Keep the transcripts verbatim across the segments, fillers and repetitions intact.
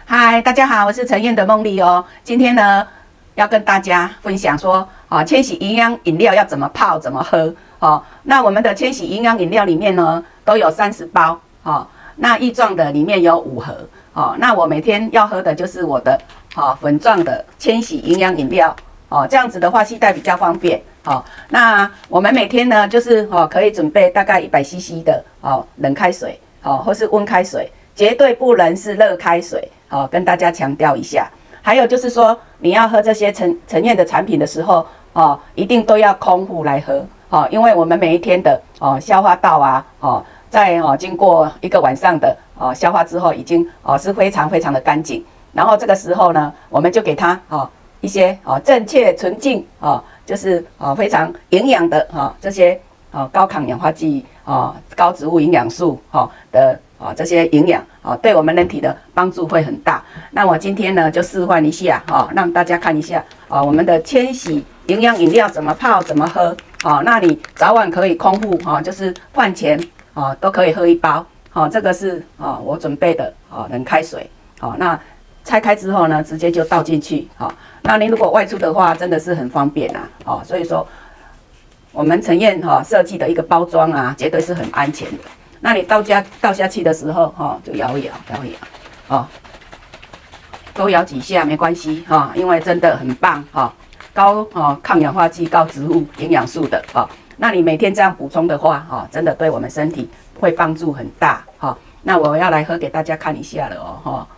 嗨，大家好，我是陈燕的梦丽哦。今天呢，要跟大家分享说，啊，千禧营养饮料要怎么泡、怎么喝哦。那我们的千禧营养饮料里面呢，都有三十包哦。那液状的里面有五盒哦。那我每天要喝的就是我的哦粉状的千禧营养饮料哦。这样子的话，携带比较方便哦。那我们每天呢，就是哦可以准备大概一百 C C 的哦冷开水哦，或是温开水。 绝对不能是热开水，哦，跟大家强调一下。还有就是说，你要喝这些陈陈燕的产品的时候，哦，一定都要空腹来喝，哦，因为我们每一天的哦消化道啊，哦，在哦经过一个晚上的哦消化之后，已经哦是非常非常的干净。然后这个时候呢，我们就给它哦一些哦正确纯净哦，就是哦非常营养的哈、哦、这些哦高抗氧化剂哦高植物营养素哦的。 哦，这些营养哦，对我们人体的帮助会很大。那我今天呢，就示范一下哦，让大家看一下哦，我们的千禧营养饮料怎么泡、怎么喝哦。那你早晚可以空腹哦，就是饭前哦都可以喝一包哦。这个是哦我准备的哦冷开水哦。那拆开之后呢，直接就倒进去哦。那你如果外出的话，真的是很方便啊哦。所以说，我们陈燕哈设计的一个包装啊，绝对是很安全的。 那你倒加倒下去的时候，哈、哦，就摇一摇，摇一摇，哦，多摇几下没关系哈、哦，因为真的很棒哈、哦，高哦抗氧化剂、高植物营养素的哈、哦。那你每天这样补充的话，哈、哦，真的对我们身体会帮助很大哈、哦。那我要来喝给大家看一下了哦，哈、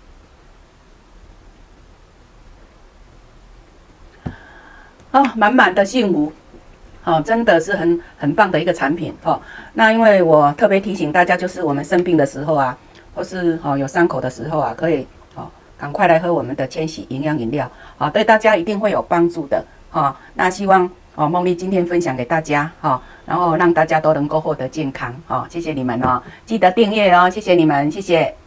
哦，哦，满满的幸福。 哦，真的是很很棒的一个产品哦。那因为我特别提醒大家，就是我们生病的时候啊，或是哦有伤口的时候啊，可以哦赶快来喝我们的千禧营养饮料啊、哦，对大家一定会有帮助的哦。那希望哦梦丽今天分享给大家哈、哦，然后让大家都能够获得健康哦。谢谢你们哦，记得订阅哦，谢谢你们，谢谢。